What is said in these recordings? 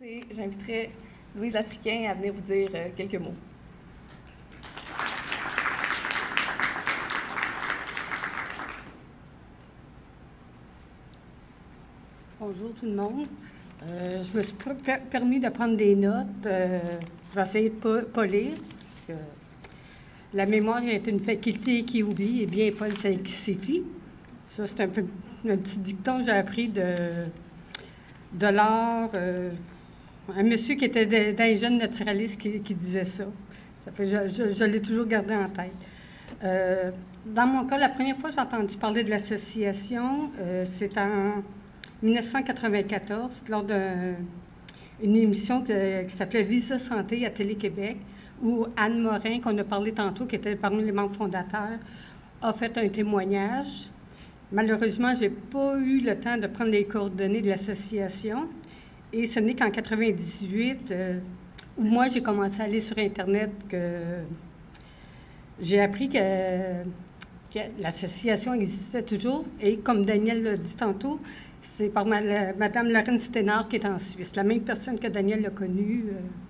Et j'inviterai Louise Africain à venir vous dire quelques mots. Bonjour tout le monde. Je me suis permis de prendre des notes. Je vais essayer de pas lire. La mémoire est une faculté qui oublie et bien folle s'exifie. Ça, c'est un petit dicton que j'ai appris de l'art. Un monsieur qui était d'un jeune naturaliste qui disait ça. Ça fait, je l'ai toujours gardé en tête. Dans mon cas, la première fois que j'ai entendu parler de l'association, c'est en 1994, lors d'une émission qui s'appelait Visa Santé à Télé-Québec, où Anne Morin, qu'on a parlé tantôt, qui était parmi les membres fondateurs, a fait un témoignage. Malheureusement, je n'ai pas eu le temps de prendre les coordonnées de l'association. Et ce n'est qu'en 1998, où moi, j'ai commencé à aller sur Internet, que j'ai appris que l'association existait toujours. Et comme Daniel l'a dit tantôt, c'est par Mme Lorraine Sténard qui est en Suisse, la même personne que Daniel l'a connue.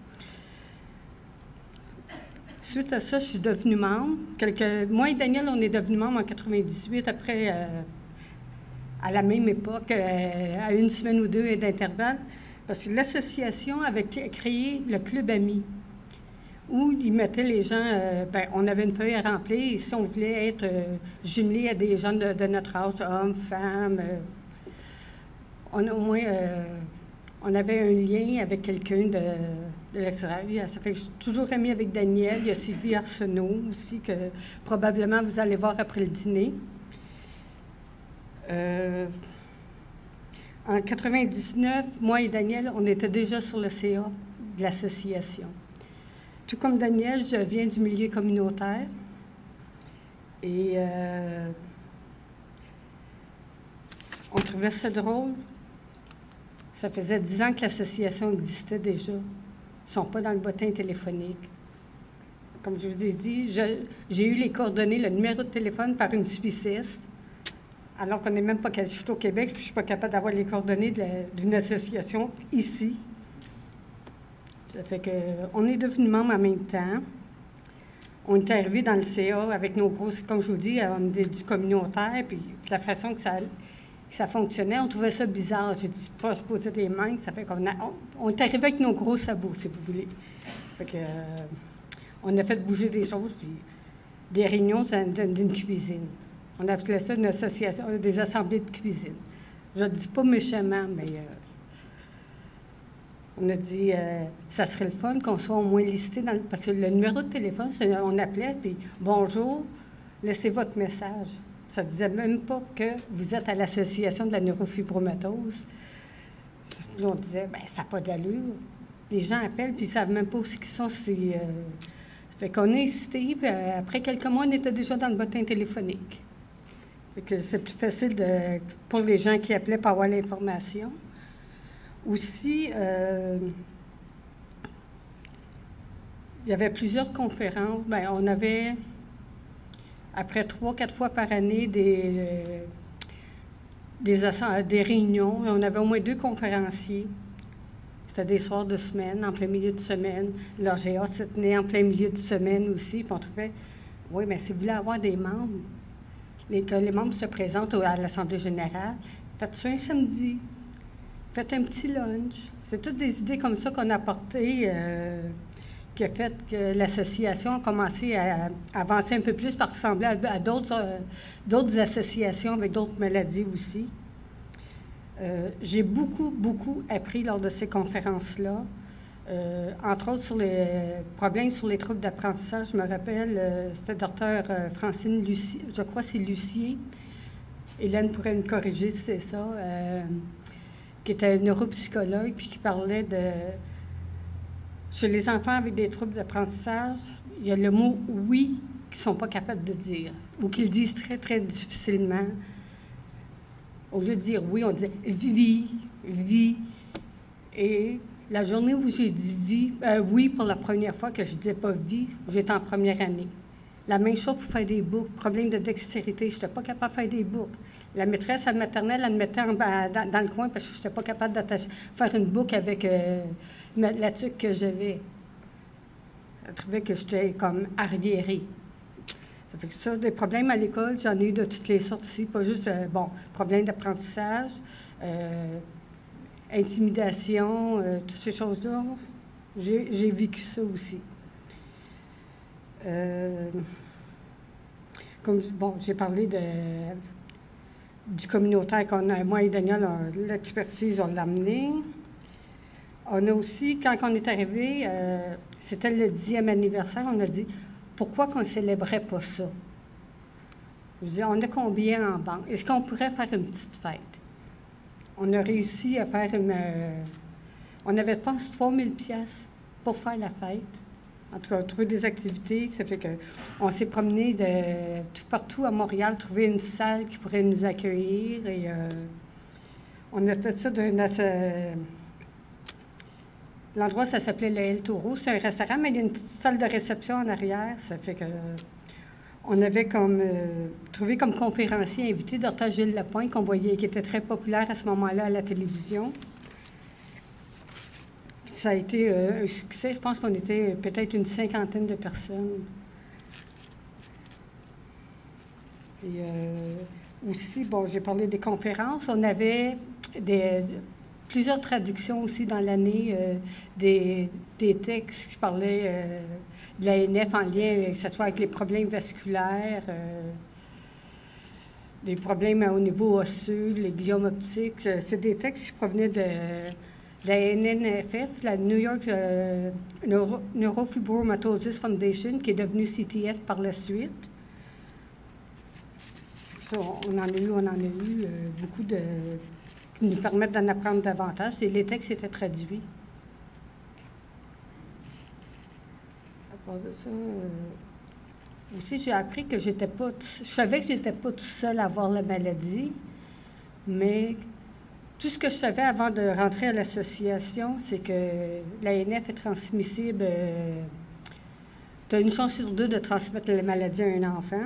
Suite à ça, je suis devenue membre. Moi et Daniel, on est devenus membres en 1998, après, à la même époque, à une semaine ou deux d'intervalle, parce que l'association avait créé le Club Ami, où ils mettaient les gens, on avait une feuille à remplir, et si on voulait être jumelé à des gens de notre âge, hommes, femmes, on avait un lien avec quelqu'un de l'extérieur. Ça fait que je suis toujours amie avec Daniel. Il y a Sylvie Arsenault aussi, que probablement vous allez voir après le dîner. En 1999, moi et Daniel, on était déjà sur le CA de l'association. Tout comme Daniel, je viens du milieu communautaire. Et on trouvait ça drôle. Ça faisait 10 ans que l'association existait déjà. Ils ne sont pas dans le bottin téléphonique. Comme je vous ai dit, j'ai eu les coordonnées, le numéro de téléphone par une Suissesse, alors qu'on n'est même pas quasi au Québec, puis je ne suis pas capable d'avoir les coordonnées d'une association ici. Ça fait qu'on est devenus membres en même temps. On est arrivés dans le CA avec nos grosses, comme je vous dis, on est du communautaire, puis la façon que ça fonctionnait, on trouvait ça bizarre. J'ai dit, pas se poser des mains, ça fait on est arrivé avec nos gros sabots, si vous voulez. Ça fait que, on a fait bouger des choses, puis des réunions d'une cuisine. On a appelé ça une association, des assemblées de cuisine. Je ne dis pas méchamment, mais on a dit, ça serait le fun qu'on soit au moins listé parce que le numéro de téléphone, on appelait, puis bonjour, laissez votre message. Ça ne disait même pas que vous êtes à l'association de la neurofibromatose. Puis on disait, bien, ça n'a pas d'allure. Les gens appellent, puis ils ne savent même pas où ils sont. Ça fait qu'on a hésité, puis après quelques mois, on était déjà dans le bottin téléphonique. Fait que c'est plus facile pour les gens qui appelaient pour avoir l'information. Aussi, il y avait plusieurs conférences. Bien, on avait... Après 3-4 fois par année, des réunions. On avait au moins 2 conférenciers. C'était des soirs de semaine, en plein milieu de semaine. L'ORGA se tenait en plein milieu de semaine aussi. Puis on trouvait, oui, mais si vous voulez avoir des membres, que les membres se présentent à l'Assemblée générale, faites ça un samedi. Faites un petit lunch. C'est toutes des idées comme ça qu'on a apportées, qui a fait que l'association a commencé à avancer un peu plus, par ressembler à d'autres associations avec d'autres maladies aussi. J'ai beaucoup appris lors de ces conférences-là, entre autres sur les problèmes sur les troubles d'apprentissage. Je me rappelle, c'était docteur Francine Lucier, je crois que c'est Lucier. Hélène pourrait me corriger si c'est ça, qui était neuropsychologue, puis qui parlait chez les enfants avec des troubles d'apprentissage, il y a le mot « oui » qu'ils ne sont pas capables de dire, ou qu'ils disent très, très difficilement. Au lieu de dire « oui », on disait « vie ». Et la journée où j'ai dit « oui » pour la première fois, que je ne disais pas « vie », j'étais en première année. La même chose pour faire des boucles. Problème de dextérité. Je n'étais pas capable de faire des boucles. La maîtresse à la maternelle, elle me mettait dans le coin parce que je n'étais pas capable d'attacher, faire une boucle avec la tuque que j'avais. Elle trouvait que j'étais comme arriérée. Ça fait que ça, des problèmes à l'école, j'en ai eu de toutes les sortes ici. Pas juste, problèmes d'apprentissage, intimidation, toutes ces choses-là. J'ai vécu ça aussi. J'ai parlé du communautaire qu'on a, moi et Daniel, l'expertise, on l'a amené. On a aussi, quand on est arrivé, c'était le 10e anniversaire, on a dit, pourquoi qu'on ne célébrait pas ça? Je disais, on a combien en banque? Est-ce qu'on pourrait faire une petite fête? On a réussi à faire on avait, je pense, 3000 pièces pour faire la fête. En tout cas, trouver des activités, ça fait qu'on s'est promené de tout partout à Montréal, trouver une salle qui pourrait nous accueillir. Et on a fait ça l'endroit, ça s'appelait le El Toro. C'est un restaurant, mais il y a une petite salle de réception en arrière. Ça fait que on avait trouvé comme conférencier invité Dr. Gilles Lapointe, qu'on voyait, qui était très populaire à ce moment-là à la télévision. Ça a été un succès. Je pense qu'on était peut-être une 50aine de personnes. Et aussi, j'ai parlé des conférences. On avait plusieurs traductions aussi dans l'année, des textes qui parlaient de l'ANF en lien, que ce soit avec les problèmes vasculaires, des problèmes au niveau osseux, les gliomes optiques. C'est des textes qui provenaient de la NNFF, la New York Neurofibromatosis Foundation, qui est devenue CTF par la suite. Ça, on en a eu beaucoup qui nous permettent d'en apprendre davantage. Et les textes étaient traduits. À part de ça, aussi, j'ai appris que je savais que j'étais pas tout seul à avoir la maladie, mais tout ce que je savais avant de rentrer à l'association, c'est que l'ANF est transmissible. Tu as une chance sur 2 de transmettre la maladie à un enfant.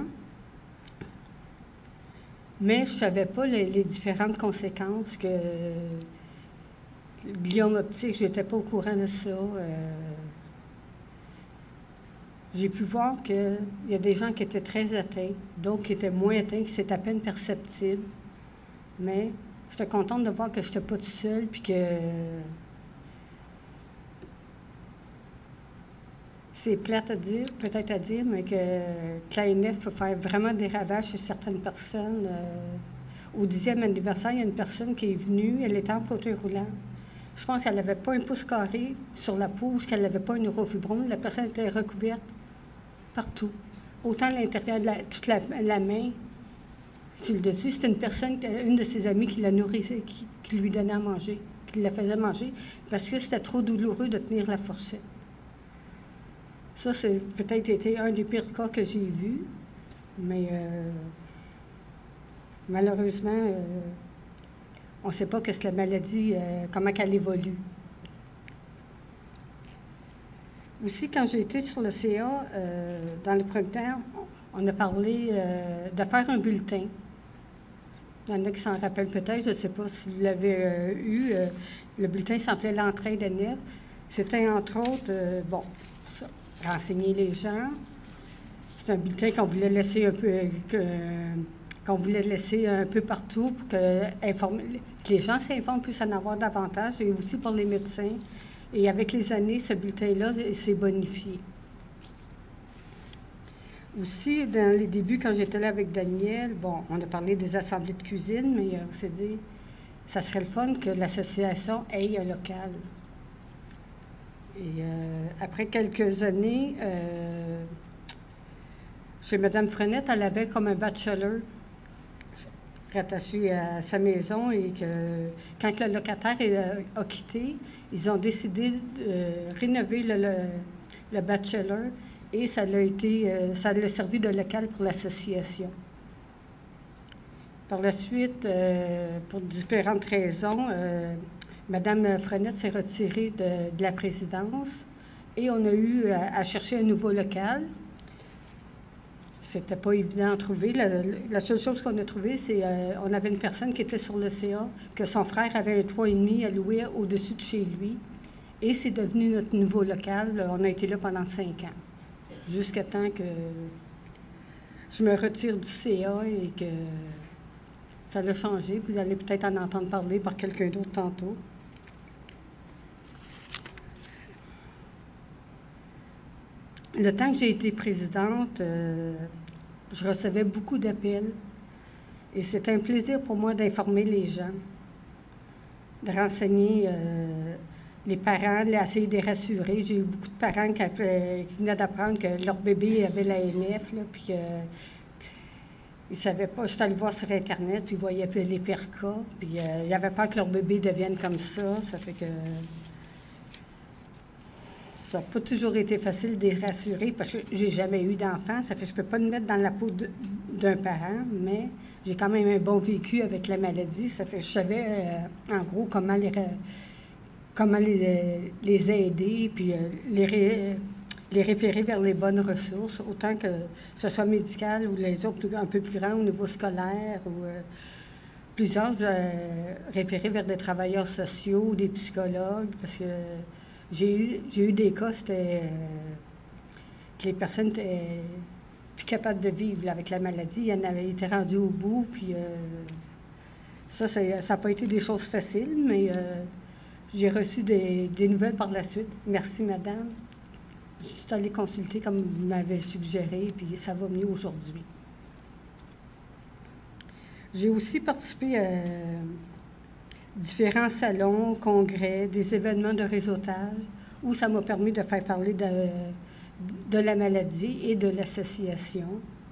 Mais je ne savais pas les différentes conséquences que le gliome optique, je n'étais pas au courant de ça. J'ai pu voir qu'il y a des gens qui étaient très atteints, d'autres qui étaient moins atteints, que c'est à peine perceptible. Mais j'étais contente de voir que je n'étais pas toute seule, puis que c'est plate à dire, peut-être à dire, mais que l'ANF peut faire vraiment des ravages chez certaines personnes. Au 10e anniversaire, il y a une personne qui est venue, elle était en fauteuil roulant. Je pense qu'elle n'avait pas un pouce carré sur la peau, ou qu'elle n'avait pas une neurofibrome. La personne était recouverte partout. Autant à l'intérieur de toute la main, sur le dessus. C'était une de ses amies qui la nourrissait, qui lui donnait à manger, qui la faisait manger, parce que c'était trop douloureux de tenir la fourchette. Ça, c'est peut-être été un des pires cas que j'ai vus, mais malheureusement, on ne sait pas qu'est-ce que la maladie, comment elle évolue. Aussi, quand j'ai été sur le CA, dans le premier temps, on a parlé de faire un bulletin. Il y en a qui s'en rappellent peut-être, je ne sais pas si vous l'avez eu. Le bulletin s'appelait l'entraide de NEF. C'était entre autres, renseigner les gens. C'est un bulletin qu'on voulait laisser un peu partout pour que les gens s'informent, puissent en avoir davantage, et aussi pour les médecins. Et avec les années, ce bulletin-là s'est bonifié. Aussi, dans les débuts, quand j'étais là avec Daniel, on a parlé des assemblées de cuisine, mais on s'est dit, ça serait le fun que l'association ait un local. Et après quelques années, chez Mme Frenette, elle avait comme un bachelor rattaché à sa maison, et que quand le locataire a quitté, ils ont décidé de rénover le bachelor, et ça l'a servi de local pour l'association. Par la suite, pour différentes raisons, Mme Frenette s'est retirée de la présidence, et on a eu à chercher un nouveau local. c'était pas évident à trouver. La seule chose qu'on a trouvée, c'est on avait une personne qui était sur le CA, que son frère avait un 3,5 à louer au-dessus de chez lui. Et c'est devenu notre nouveau local. On a été là pendant 5 ans, jusqu'à temps que je me retire du CA et que ça l'a changé. Vous allez peut-être en entendre parler par quelqu'un d'autre tantôt. Le temps que j'ai été présidente, je recevais beaucoup d'appels et c'était un plaisir pour moi d'informer les gens, de renseigner les parents, d'essayer de les rassurer. J'ai eu beaucoup de parents qui venaient d'apprendre que leur bébé avait l'ANF, puis ils ne savaient pas. Je suis allée voir sur Internet, puis ils voyaient les pires cas, puis ils n'avaient pas que leur bébé devienne comme ça. Ça fait que ça n'a pas toujours été facile de les rassurer parce que j'ai jamais eu d'enfant. Ça fait que je ne peux pas me mettre dans la peau d'un parent, mais j'ai quand même un bon vécu avec la maladie. Ça fait que je savais, en gros, comment les aider, puis les référer vers les bonnes ressources, autant que ce soit médical ou les autres un peu plus grands au niveau scolaire, ou plusieurs référés vers des travailleurs sociaux ou des psychologues, parce que j'ai eu des cas, c'était que les personnes étaient plus capables de vivre là, avec la maladie. Il y en avait été rendues au bout, puis ça n'a pas été des choses faciles, mais j'ai reçu des nouvelles par la suite. Merci, madame. Je suis allée consulter comme vous m'avez suggéré, puis ça va mieux aujourd'hui. J'ai aussi participé à différents salons, congrès, des événements de réseautage, où ça m'a permis de faire parler de la maladie et de l'association.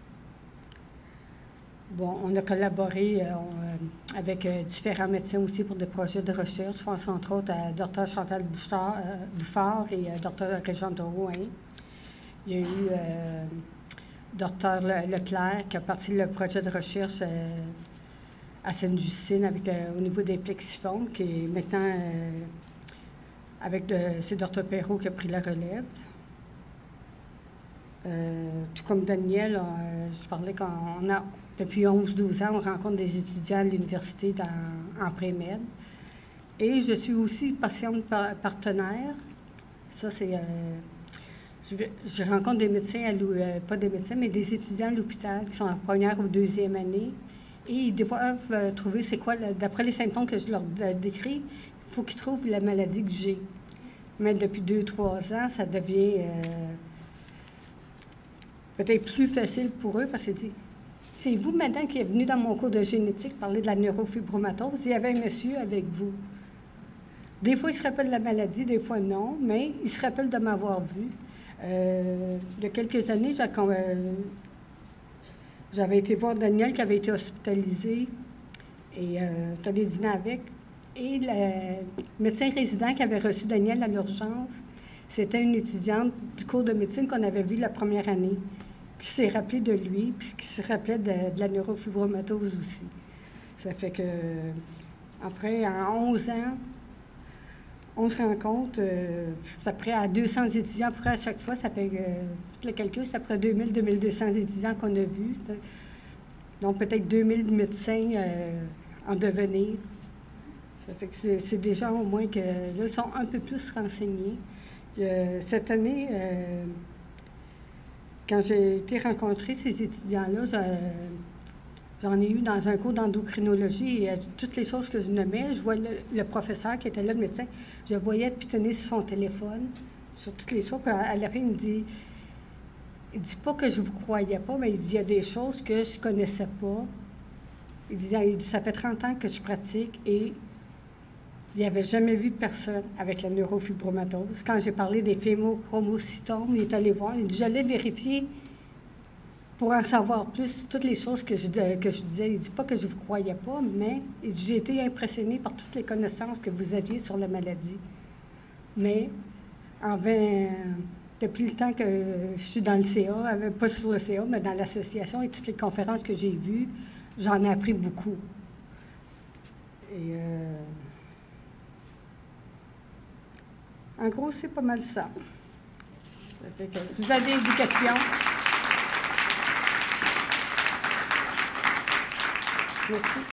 Bon, on a collaboré avec différents médecins aussi pour des projets de recherche. Je pense entre autres à Dr Chantal Bouffard et Dr Régent Drouin. Il y a eu Dr Leclerc qui a parti le projet de recherche à Sainte-Justine au niveau des plexiformes, qui est maintenant c'est Dr Perrault qui a pris la relève. Tout comme Daniel, je parlais depuis 11-12 ans, on rencontre des étudiants à l'université en pré-med. Et je suis aussi patiente partenaire. Ça, c'est... je rencontre des médecins, pas des médecins, mais des étudiants à l'hôpital qui sont en première ou deuxième année. Et ils doivent trouver c'est quoi, d'après les symptômes que je leur décris, il faut qu'ils trouvent la maladie que j'ai. Mais depuis 2-3 ans, ça devient peut-être plus facile pour eux parce que c'est vous, madame, qui est venue dans mon cours de génétique parler de la neurofibromatose. Il y avait un monsieur avec vous. Des fois, il se rappelle de la maladie, des fois non, mais il se rappelle de m'avoir vu. Il y a quelques années, j'avais été voir Daniel qui avait été hospitalisé et j'allais dîner avec. Et le médecin résident qui avait reçu Daniel à l'urgence, c'était une étudiante du cours de médecine qu'on avait vu la première année, qui s'est rappelée de lui, puis qui se rappelait de la neurofibromatose aussi. Ça fait que, après, en 11 ans, on se rend compte, ça près à 200 étudiants près à chaque fois, ça fait, le calcul, c'est après 2000-2200 étudiants qu'on a vus. Donc, peut-être 2000 médecins en devenir. Ça fait que c'est déjà au moins que, là, ils sont un peu plus renseignés. Cette année, quand j'ai été rencontrer ces étudiants-là, j'en ai eu dans un cours d'endocrinologie et toutes les choses que je nommais, je vois le professeur qui était là, le médecin, je le voyais pitonner sur son téléphone, sur toutes les choses. Puis à la fin, il dit pas que je ne vous croyais pas, mais il dit, il y a des choses que je ne connaissais pas. Il dit, ça fait 30 ans que je pratique et il n'avait jamais vu personne avec la neurofibromatose. Quand j'ai parlé des phémochromocytomes, il est allé voir, il dit, j'allais vérifier pour en savoir plus, toutes les choses que je disais. Il ne dit pas que je ne vous croyais pas, mais j'ai été impressionnée par toutes les connaissances que vous aviez sur la maladie. Mais depuis le temps que je suis dans le CA, pas sur le CA, mais dans l'association et toutes les conférences que j'ai vues, j'en ai appris beaucoup. Et en gros, c'est pas mal ça. Ça fait que, si vous avez des questions... Merci.